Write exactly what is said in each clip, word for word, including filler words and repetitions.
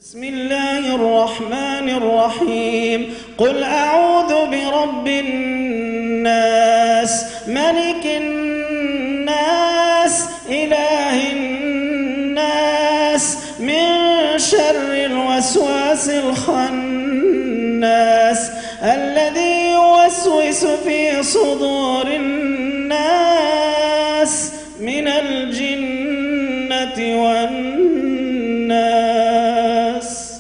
بسم الله الرحمن الرحيم. قل أعوذ برب الناس ملك الناس إله الناس من شر الوسواس الخناس الذي يوسوس في صدور الناس من الجنة والناس.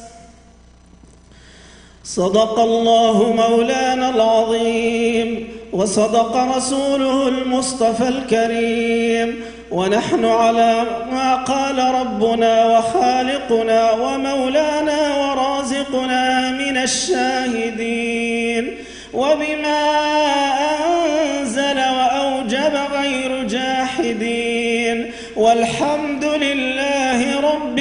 صدق الله مولانا العظيم وصدق رسوله المصطفى الكريم، ونحن على ما قال ربنا وخالقنا ومولانا ورازقنا من الشاهدين، وبما أنزل وأوجب غير جاحدين، والحمد لله رب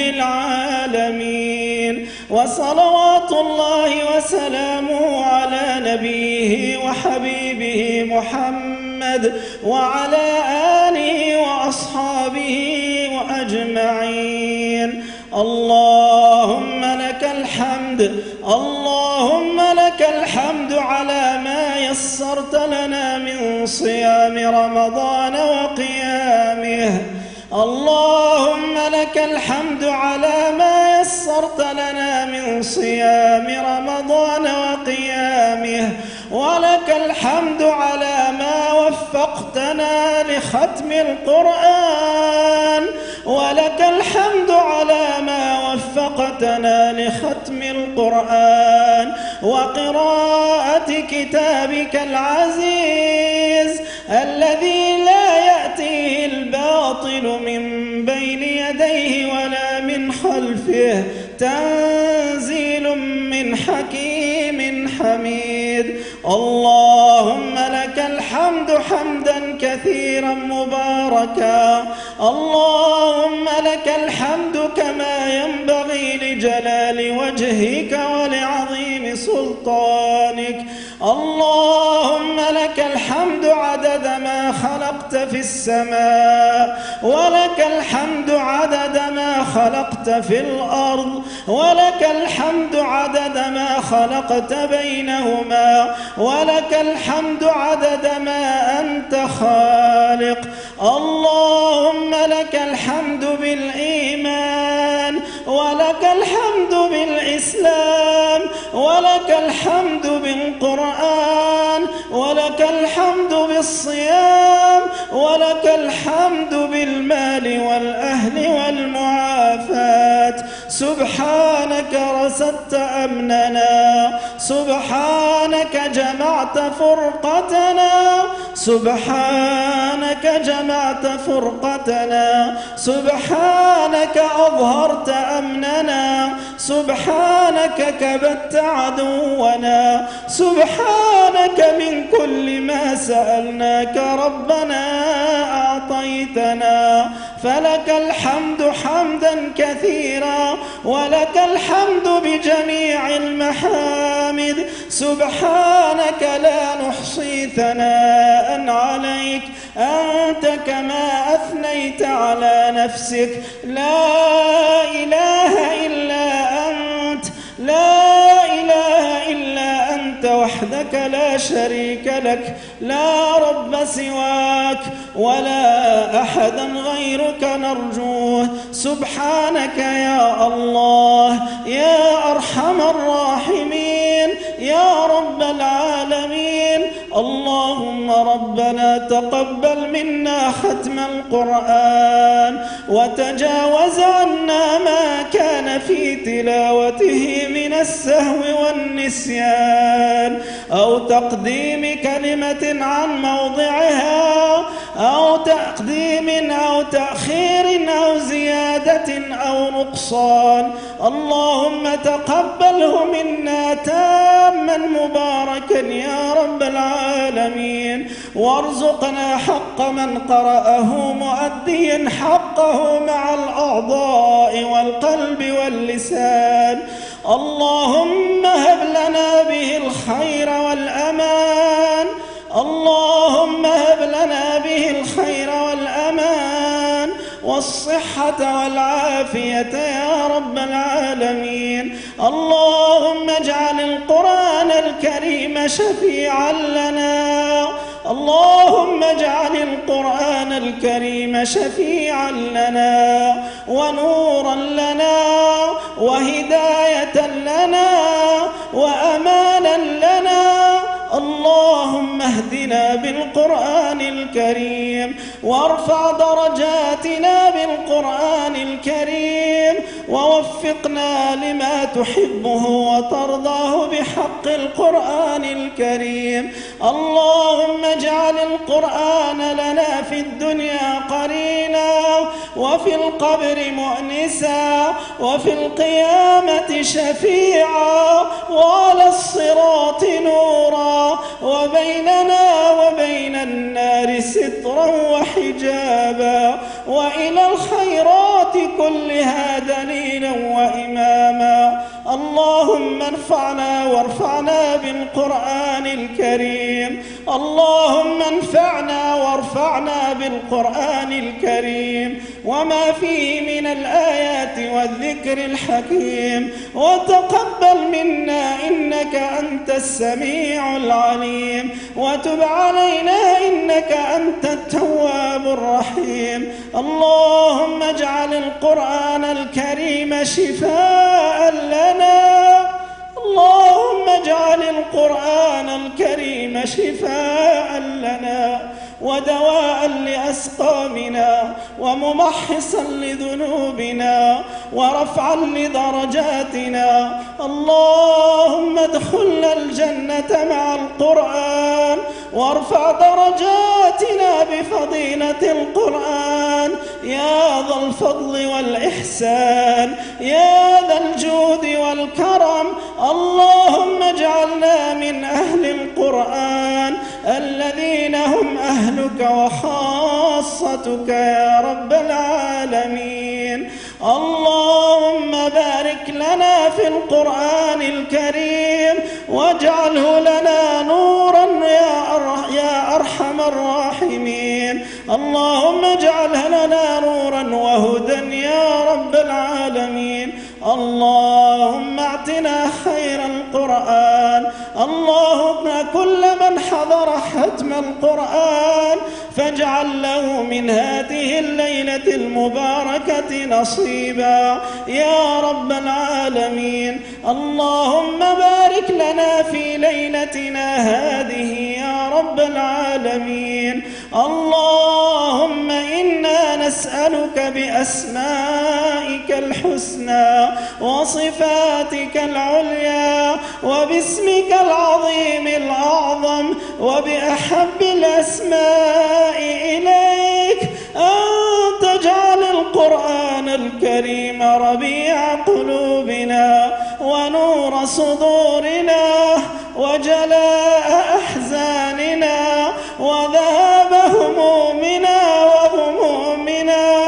العالمين. وصلوات الله وسلامه على نبيه وحبيبه محمد وعلى آله وأصحابه وأجمعين. اللهم لك الحمد، اللهم لك الحمد على ما يسرت لنا من صيام رمضان وقيامه. اللهم لك الحمد على ما يسرت لنا من صيام رمضان وقيامه، ولك الحمد على ما وفقتنا لختم القرآن، ولك الحمد على ما وفقتنا لختم القرآن وقراءة كتابك العزيز الذي لا يأتيه الباطل من بين يديه ولا من خلفه، تنزيل من حكيم حميد. اللهم لك الحمد حمدا كثيرا مباركا، اللهم لك الحمد كما ينبغي لجلال وجهك ولعظيم سلطانك. اللهم لك الحمد عدد ما خلقت في السماء، ولك الحمد عدد ما خلقت في الأرض، ولك الحمد عدد ما خلقت بينهما، ولك الحمد عدد ما أنت خالق. اللهم لك الحمد بالإيمان، ولك الحمد بالإسلام، ولك الحمد بالقرآن، ولك الحمد بالصيام، ولك الحمد بالمال والأهل والمعافاة. سبحانك رصدت أمننا، سبحانك جمعت فرقتنا، سبحانك جمعت فرقتنا، سبحانك أظهرت أمننا، سبحانك كبت عدونا، سبحانك من كل ما سألناك ربنا أعطيتنا. فلك الحمد حمدا كثيرا، ولك الحمد بجميع المحامد. سبحانك لا نحصي ثناء عليك، أنت كما أثنيت على نفسك. لا إله إلا أنت، لا إله إلا أنت وحدك لا شريك لك، لا رب سواك ولا أحدا غيرك نرجوه. سبحانك يا الله يا أرحم الراحمين يا رب العالمين. اللهم ربنا تقبل منا ختم القرآن، وتجاوز عنا ما كان في تلاوته من السهو والنسيان أو تقديم كلمة عن موضعها أو تقديم أو تأخير أو زيادة أو نقصان. اللهم تقبله منا تاما مباركا يا رب العالمين، وارزقنا حق من قرأه مؤديا حقه مع الأعضاء والقلب واللسان. اللهم هب لنا به الخير والأمان، اللهم هب لنا به الخير والأمان، والصحة والعافية يا رب العالمين. اللهم اجعل القرآن الكريم شفيعا لنا، اللهم اجعل القرآن الكريم شفيعا لنا ونورا لنا وهداية لنا وأمانا لنا. اللهم اهدنا بالقرآن الكريم وارفع درجاتنا بالقرآن الكريم ووفقنا لما تحبه وترضاه بحق القرآن الكريم. اللهم اجعل القرآن لنا في الدنيا قرينا وفي القبر مؤنسا وفي القيامة شفيعا وعلى الصراط نورا وبيننا وبين النار سترا وحجابا وإلى الخيرات كلها دليلا وإماما. اللهم انفعنا وارفعنا بالقرآن الكريم، اللهم انفعنا وارفعنا بالقرآن الكريم وما فيه من الآيات والذكر الحكيم، وتقبل منا إنك أنت السميع العليم، وتب علينا إنك أنت التواب الرحيم. اللهم اجعل القرآن الكريم شفاء لنا، اللهم اجعل القرآن الكريم شفاء لنا ودواء لأسقامنا وممحصا لذنوبنا ورفعا لدرجاتنا. اللهم ادخلنا الجنة مع القرآن وارفع درجاتنا بفضيلة القرآن يا ذا الفضل والإحسان يا ذا الجود والكرم. اللهم اجعلنا من أهل القرآن الذين هم أهلك وخاصتك يا رب العالمين. اللهم بارك لنا في القرآن الكريم واجعله لنا نورا يا أرحم الراحمين. اللهم اجعله لنا نورا وهدى يا رب العالمين. اللهم اعطنا خير القرآن. اللهم كل من حضر ختم القرآن فاجعل له من هذه الليلة المباركة نصيبا يا رب العالمين. اللهم بارك لنا في ليلتنا هذه يا رب العالمين. اللهم إنا نسألك بأسمائك الحسنى وصفاتك العليا وباسمك العظيم الأعظم وبأحب الأسماء إليك أن تجعل القرآن الكريم ربيع قلوبنا ونور صدورنا وجلاء أحزاننا وذهاب همومنا وغمومنا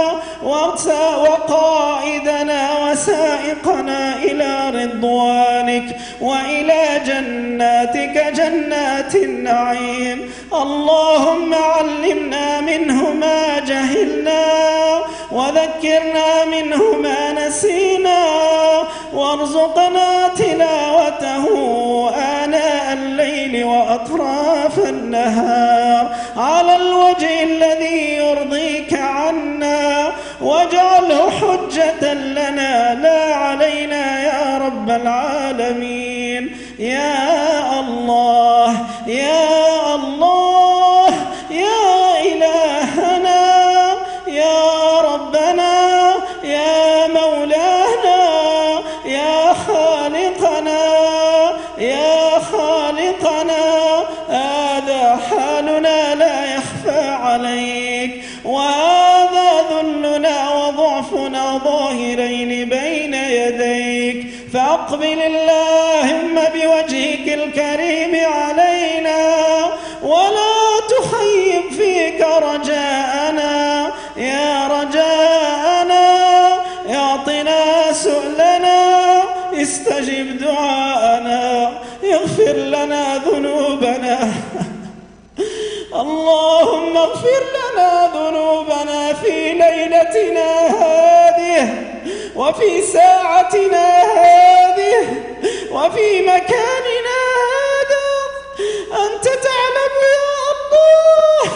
وقائدنا وسائقنا إلى رضوانك وإلى جناتك جنات النعيم. اللهم علمنا منه ما جهلنا وذكرنا منه ما نسينا وارزقنا تلاوته آناء الليل وأطراف النهار على الوجه الذي يرضيك عنا واجعله حجة لنا لا علينا يا رب العالمين. يا الله يا الله يا إلهنا يا ربنا يا مولانا يا خالقنا يا خالقنا هذا حالنا لا يخفى عليك وهذا ذلنا وضعفنا ظاهرين بين يديك فأقبل اللهم بوجهك الكريم علينا ولا تخيب فيك رجاءنا يا رجاءنا اعطنا سؤلنا استجب دعاءنا اغفر لنا ذنوبنا. اللهم اغفر لنا ذنوبنا في ليلتنا هذه وفي ساعتنا هذه وفي مكاننا هذا، أنت تعلم يا الله.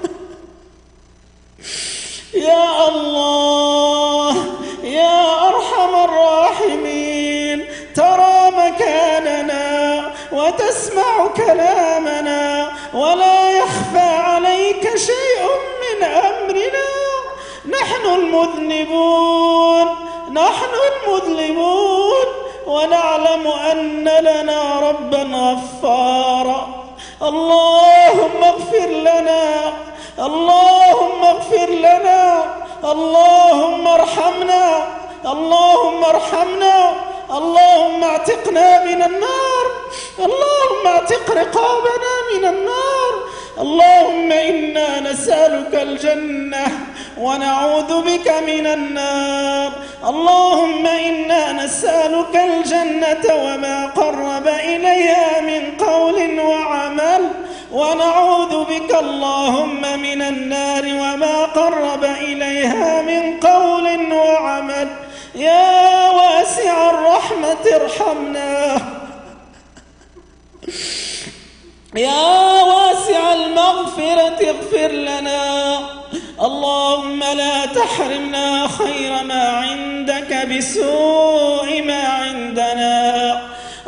يا الله يا أرحم الراحمين، ترى مكاننا وتسمع كلامنا ولا يخفى عليك شيء من أمرنا. نحن المذنبون نحن المذنبون ونعلم أن لنا ربا غفارا. اللهم اغفر لنا، اللهم اغفر لنا، اللهم ارحمنا، اللهم ارحمنا، اللهم اعتقنا من النار، اللهم اعتق رقابنا من النار. اللهم إنا نسألك الجنة ونعوذ بك من النار. اللهم إنا نسألك الجنة وما قرب إليها من قول وعمل، ونعوذ بك اللهم من النار وما قرب إليها من قول وعمل. يا واسع الرحمة ارحمنا، يا واسع المغفرة اغفر لنا. اللهم لا تحرمنا خير ما عندك بسوء ما عندنا.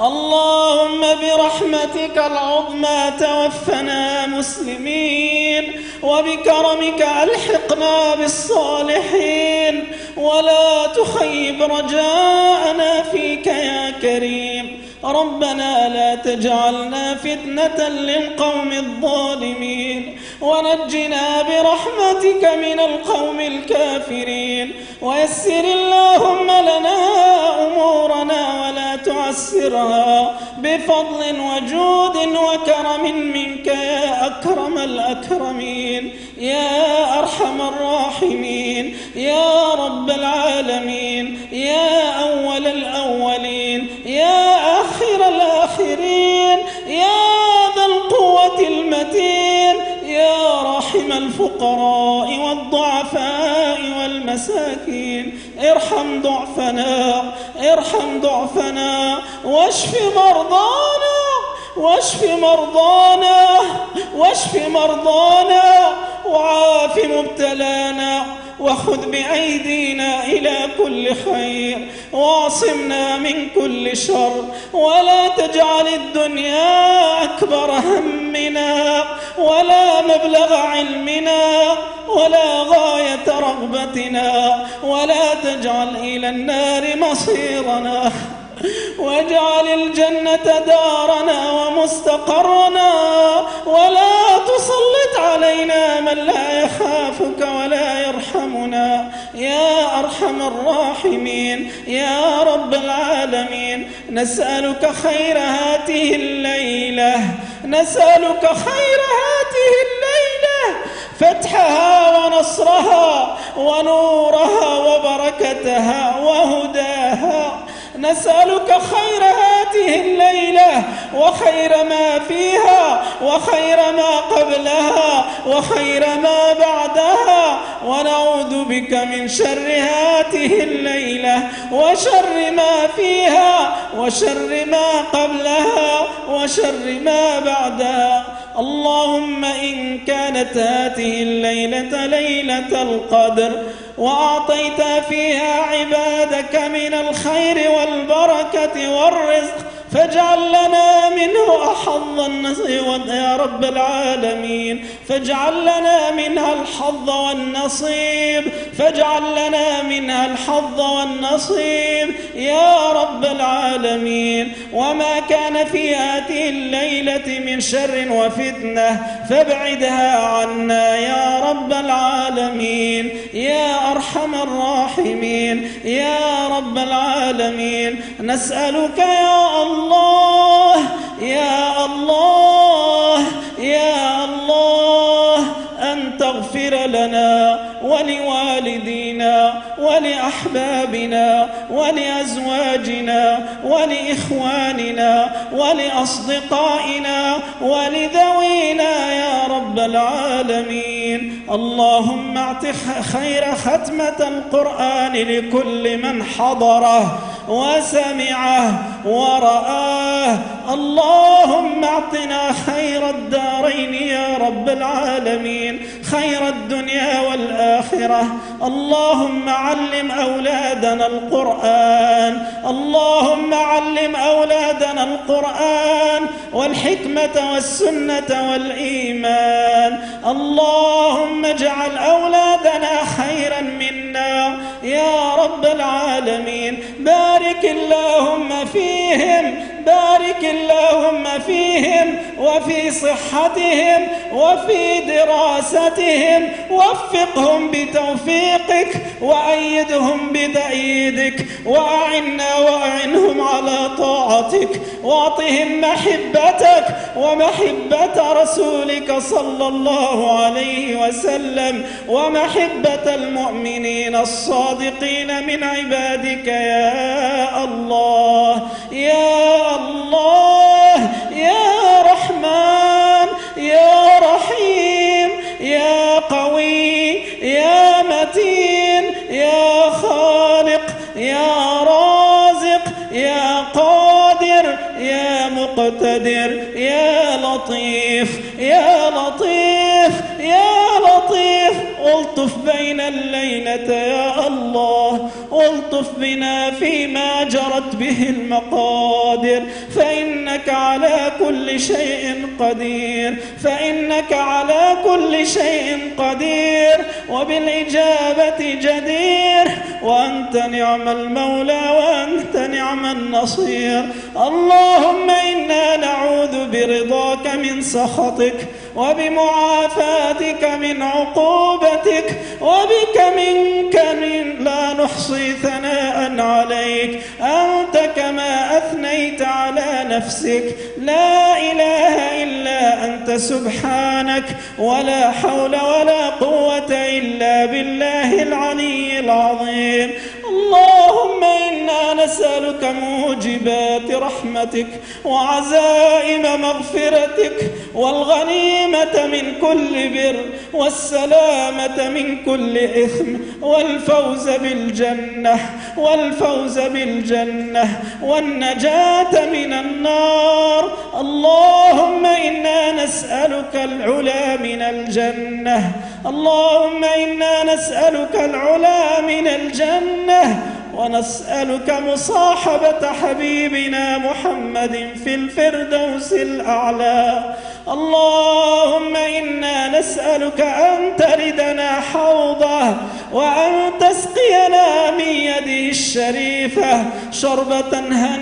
اللهم برحمتك العظمى توفنا مسلمين، وبكرمك ألحقنا بالصالحين، ولا تخيب رجاءنا فيك يا كريم. ربنا لا تجعلنا فتنة للقوم الظالمين، ونجنا برحمتك من القوم الكافرين. ويسر اللهم لنا أمورنا ولا تعسرها، بفضل وجود وكرم منك يا أكرم الأكرمين، يا أرحم الراحمين، يا رب العالمين، يا أول الأولين، يا آخر الآخرين، يا ذا القوة المتين، يا راحم الفقراء والضعفاء والمساكين. ارحم ضعفنا، ارحم ضعفنا، واشف مرضانا، واشف مرضانا، واشف مرضانا، وعاف مبتلانا، وخذ بأيدينا إلى كل خير، واعصمنا من كل شر، ولا تجعل الدنيا أكبر همنا، ولا مبلغ علمنا، ولا غاية رغبتنا، ولا تجعل إلى النار مصيرنا، واجعل الجنة دارنا ومستقرنا، ولا تسلط علينا من لا يخافك ولا يرحمنا يا أرحم الراحمين يا رب العالمين. نسألك خير هذه الليلة، نسألك خير هذه الليلة، فتحها ونصرها ونورها وبركتها وهداها. نسألك خير هذه الليلة وخير ما فيها وخير ما قبلها وخير ما بعدها، ونعوذ بك من شر هذه الليلة وشر ما فيها وشر ما قبلها وشر ما بعدها. اللهم إن كانت هذه الليلة ليلة القدر وأعطيت فيها عبادك من الخير والبركة والرزق، فاجعل لنا منه أحظ النصيب يا رب العالمين، فاجعل لنا منها الحظ والنصيب، فاجعل لنا منها الحظ والنصيب يا رب العالمين. وما كان في هذه الليلة من شر وفتنة فابعدها عنا يا رب العالمين يا أرحم الراحمين يا رب العالمين. نسألك يا الله يا الله يا الله أن تغفر لنا ولوالدينا ولأحبابنا ولأحبابنا ولأزواجنا ولإخواننا ولأصدقائنا ولذوينا يا رب العالمين. اللهم اعطِ خير ختمة القرآن لكل من حضره وسمعه ورآه. اللهم اعطنا خير الدارين يا رب العالمين، خير الدنيا والآخرة. اللهم علم أولادنا القرآن، اللهم علم أولادنا القرآن والحكمة والسنة والإيمان. اللهم اجعل أولادنا خيرا منا يا رب العالمين. بارك اللهم فيهم، بارك اللهم فيهم وفي صحتهم وفي دراستهم، وفقهم بتوفيقك وأيدهم بتأييدك، وأعنا وأعنهم على طاعتك، واعطهم محبتك ومحبة رسولك صلى الله عليه وسلم، ومحبة المؤمنين الصادقين من عبادك يا الله يا الله يا رحمن يا رحيم يا قوي يا متين يا خالق يا رازق يا قادر يا مقتدر يا لطيف يا لطيف يا لطيف. الطف بين الليلة يا الله، الطف بنا فيما جرت به المقادر، فإنك على كل شيء قدير، فإنك على كل شيء قدير وبالإجابة جدير، وأنت نعم المولى وأنت نعم النصير. اللهم إنا نعوذ برضاك من سخطك، وبمعافاتك من عقوبتك، وبك منك من لا نحصي ثناء عليك، أنت كما أثنيت على نفسك. لا إله إلا أنت سبحانك، ولا حول ولا قوة إلا بالله العلي العظيم. اللهم إنا نسألك موجبات رحمتك وعزائم مغفرتك والغنيمة من كل بر والسلامة من كل إثم والفوز بالجنة والفوز بالجنة والنجاة من النار. اللهم إنا نسألك العلا من الجنة، اللهم إنا نسألك العلا من الجنة، ونسألك مصاحبة حبيبنا محمد في الفردوس الأعلى. اللهم إنا نسألك أن تردنا حوضه، وأن تسقينا من يده الشريفة شربة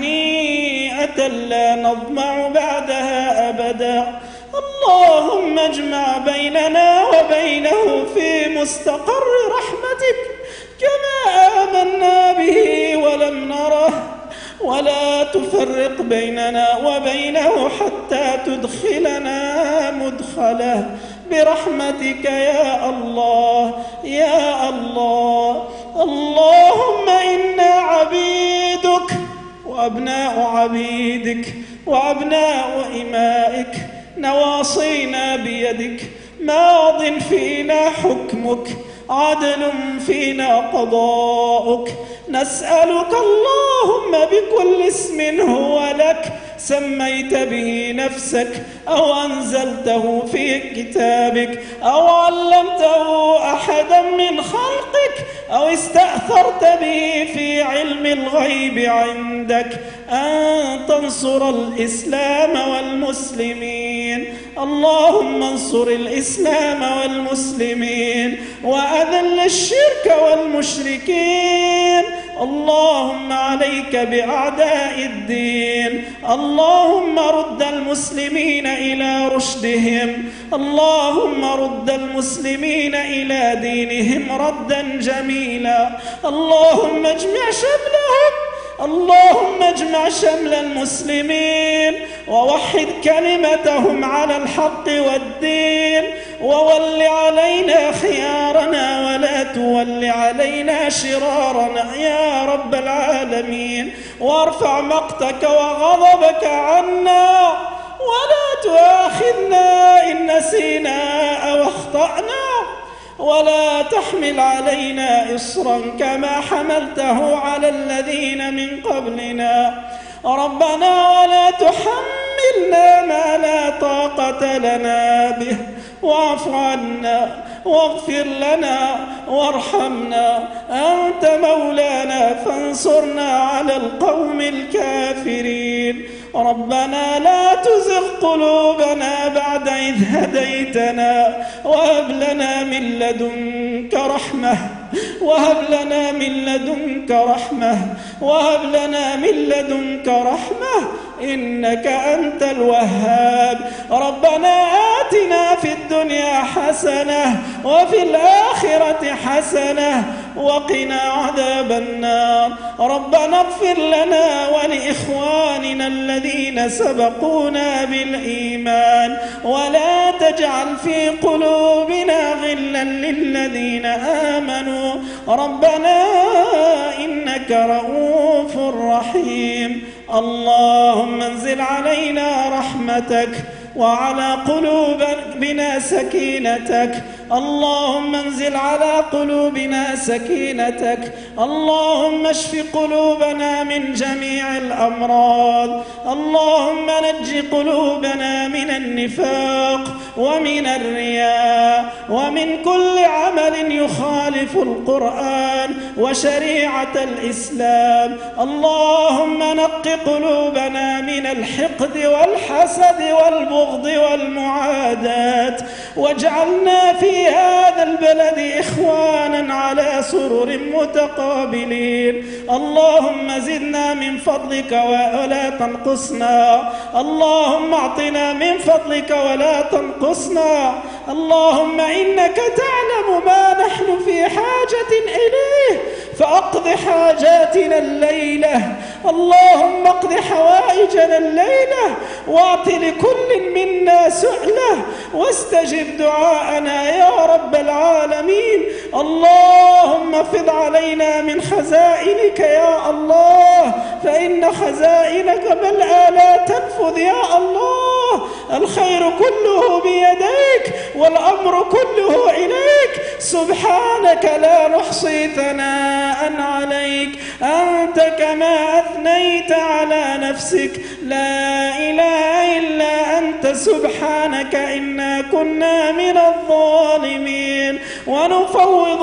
هنيئة لا نظمع بعدها أبدا. اللهم اجمع بيننا وبينه في مستقر رحمتك كما آمنا به ولم نره، ولا تفرق بيننا وبينه حتى تدخلنا مدخله برحمتك يا الله يا الله. اللهم إنا عبيدك وأبناء عبيدك وأبناء إمائك، نواصينا بيدك، ماض فينا حكمك، عدل فينا قضاؤك. نسألك اللهم بكل اسم هو لك سميت به نفسك أو أنزلته في كتابك أو علمته أحدا من خلقك أو استأثرت به في علم الغيب عندك، أن تنصر الإسلام والمسلمين. اللهم انصر الإسلام والمسلمين وأذل الشرك والمشركين. اللهم عليك بأعداء الدين، اللهم رد المسلمين إلى رشدهم، اللهم رد المسلمين إلى دينهم ردا جميلا. اللهم اجمع شملهم، اللهم اجمع شمل المسلمين ووحد كلمتهم على الحق والدين، وول علينا خيارنا ولا تول علينا شرارنا يا رب العالمين، وارفع مقتك وغضبك عنا، ولا تؤاخذنا إن نسينا أو أخطأنا، ولا تحمل علينا إصرا كما حملته على الذين من قبلنا. ربنا ولا تحملنا ما لا طاقة لنا به، واعف عنا واغفر لنا وارحمنا، أنت مولانا فانصرنا على القوم الكافرين. ربنا لا تزغ قلوبنا بعد إذ هديتنا، وهب لنا من لدنك رحمة وهب لنا من لدنك رحمة وهب لنا من لدنك رحمة إنك أنت الوهاب. ربنا آتنا في الدنيا حسنة وفي الآخرة حسنة وقنا عذاب النار. ربنا اغفر لنا ولإخواننا الذين سبقونا بالإيمان، ولا تجعل في قلوبنا غلا للذين آمنوا، ربنا إنك رؤوف رحيم. اللهم انزل علينا رحمتك وعلى قلوبنا سكينتك، اللهم انزل على قلوبنا سكينتك، اللهم اشف قلوبنا من جميع الأمراض، اللهم نج قلوبنا من النفاق ومن الرياء ومن كل عمل يخالف القرآن وشريعة الإسلام. اللهم نق قلوبنا من الحقد والحسد والبغض والمعاداة، واجعلنا في هذا البلد إخوانا على سرر متقابلين. اللهم زدنا من فضلك ولا تنقصنا، اللهم اعطنا من فضلك ولا تنقصنا. اللهم إنك تعلم ما نحن في حاجة إليه فأقض حاجاتنا الليلة، اللهم اقض حوائجنا الليلة، واعط لكل منا سؤله، واستجب دعاءنا يا رب العالمين. اللهم افض علينا من خزائنك يا الله، فإن خزائنك ملأى لا تنفذ يا الله. الخير كله بيديك والأمر كله إليك، سبحانك لا نحصي ثناء عليك، أنت كما أثنيت على نفسك، لا إله إلا أنت سبحانك إنا كنا من الظالمين. ونفوض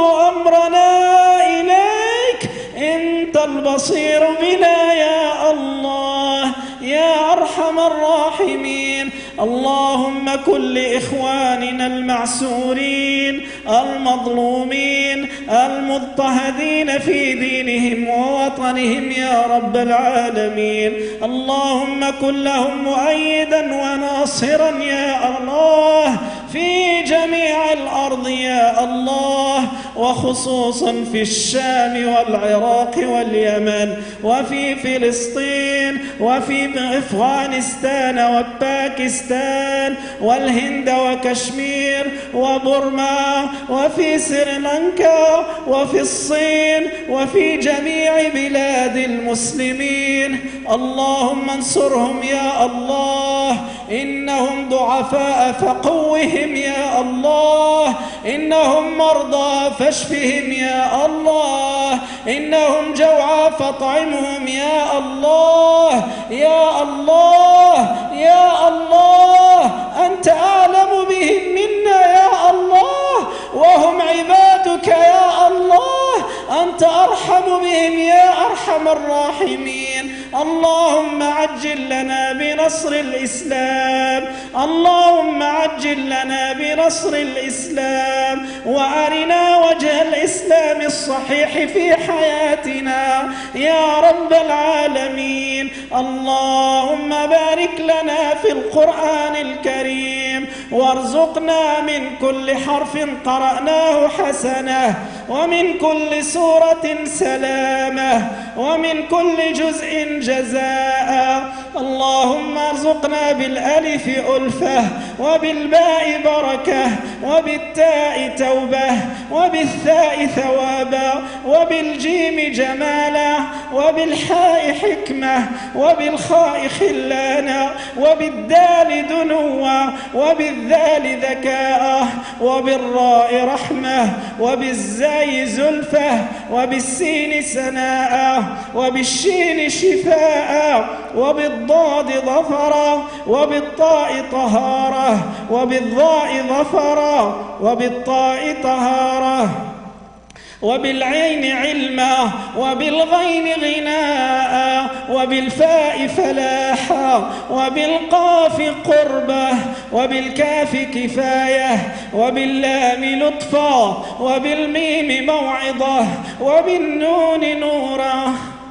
أمرنا إليك، أنت البصير بنا يا الله يا أرحم الراحمين. اللهم كن لإخواننا المعسورين المظلومين المضطهدين في دينهم ووطنهم يا رب العالمين. اللهم كن لهم مؤيدا وناصرا يا الله في جميع الأرض يا الله، وخصوصا في الشام والعراق واليمن وفي فلسطين وفي أفغانستان وباكستان والهند وكشمير وبرما وفي سريلانكا وفي الصين وفي جميع بلاد المسلمين. اللهم انصرهم يا الله، إنهم ضعفاء فقوهم يا الله، إنهم مرضى فاشفهم يا الله، إنهم جوعى فاطعمهم يا الله يا الله يا الله. أنت أعلم بهم منا يا الله، وهم عبادك يا الله، أنت أرحم بهم يا أرحم الراحمين. اللهم عجل لنا بنصر الإسلام، اللهم عجل لنا بنصر الإسلام، وأرنا وجه الإسلام الصحيح في حياتنا يا رب العالمين. اللهم بارك لنا في القرآن الكريم، وارزقنا من كل حرف قرأناه حسنة، ومن كل سورة سلامة، ومن كل جزء جزاء. اللهم ارزقنا بالألف ألفة، وبالباء بركة، وبالتاء توبة، وبالثاء ثوابا، وبالجيم جمالا، وبالحاء حكمة، وبالخاء خلانا، وبالدال دنوا، وبالذال ذكاء، وبالراء رحمة، وبالزاي زلفة، وبالسين سناء، وبالشين شفاء، وبالضاد ظفرا، وبالطاء طهارة، وبالضاء ظفرا، وبالطاء طهارة، وبالعين علما، وبالغين غناء، وبالفاء فلاحا، وبالقاف قربة، وبالكاف كفاية، وباللام لطفا، وبالميم موعظة، وبالنون نورا،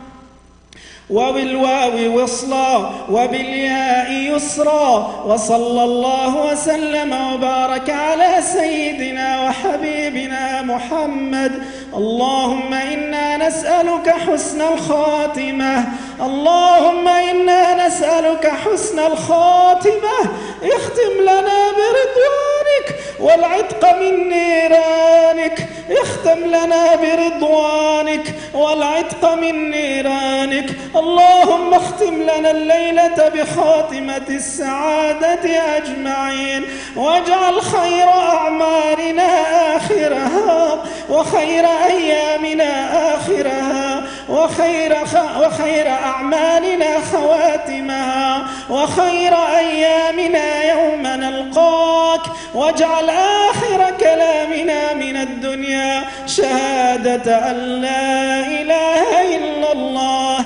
وبالواو وصلا، وبالياء يسرا. وصلى الله وسلم وبارك على سيدنا وحبيبنا محمد. اللهم إنا نسألك حسن الخاتمة، اللهم إنا نسألك حسن الخاتمة. اختم لنا برضوانك والعتق من نيرانك، اختم لنا برضوانك والعتق من نيرانك. اللهم اختم لنا الليلة بخاتمة السعادة أجمعين، واجعل خير أعمارنا آخرها، وخير أيامنا آخرها، وخير, وخير أعمالنا خواتمها، وخير أيامنا يوم نلقاك. واجعل آخر كلامنا من الدنيا شهادة أن لا إله إلا الله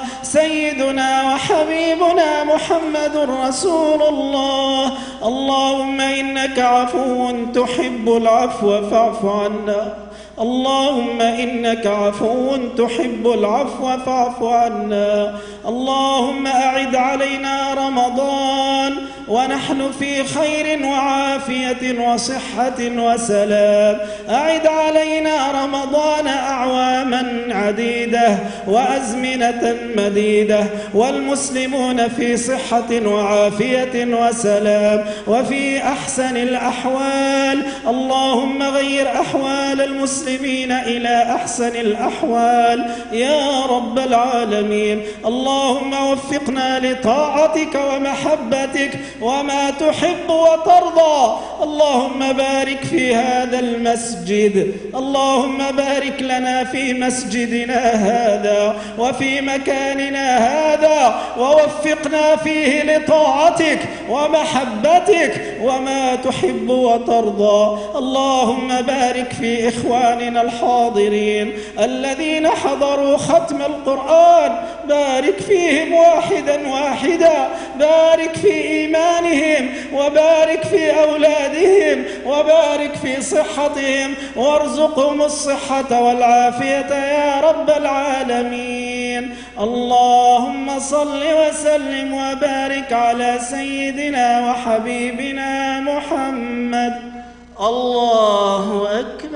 سيدنا وحبيبنا محمد رسول الله. اللهم إنك عفو تحب العفو فاعف عنا، اللهم إنك عفو تحب العفو فاعف عنا. اللهم أعد علينا رمضان ونحن في خير وعافية وصحة وسلام. أعد علينا رمضان أعواما عديدة وأزمنة مديدة، والمسلمون في صحة وعافية وسلام وفي أحسن الأحوال. اللهم غير أحوال المسلمين إلى أحسن الأحوال يا رب العالمين. اللهم وفقنا لطاعتك ومحبتك وما تحب وترضى. اللهم بارك في هذا المسجد، اللهم بارك لنا في مسجدنا هذا وفي مكاننا هذا، ووفقنا فيه لطاعتك ومحبتك وما تحب وترضى. اللهم بارك في إخواننا الحاضرين الذين حضروا ختم القرآن، بارك فيهم واحدا واحدا، بارك في إيمانهم، وبارك في أولادهم، وبارك في صحتهم، وارزقهم الصحة والعافية يا رب العالمين. اللهم صل وسلم وبارك على سيدنا وحبيبنا محمد. الله أكبر.